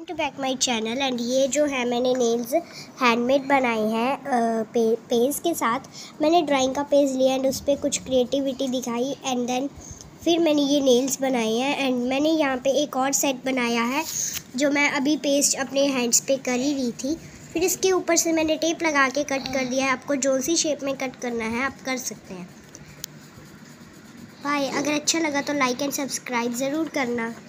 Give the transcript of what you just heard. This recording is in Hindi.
To back my channel. And ये जो है मैंने नेल्स हैंडमेड बनाए हैं पेज के साथ। मैंने ड्राइंग का पेज लिया एंड उस पर कुछ क्रिएटिविटी दिखाई एंड देन फिर मैंने ये नेल्स बनाए हैं। एंड मैंने यहाँ पे एक और सेट बनाया है जो मैं अभी पेस्ट अपने हैंड्स पे कर ही रही थी। फिर इसके ऊपर से मैंने टेप लगा के कट कर दिया है। आपको जो सी शेप में कट करना है आप कर सकते हैं। बाय। अगर अच्छा लगा तो लाइक एंड सब्सक्राइब ज़रूर करना।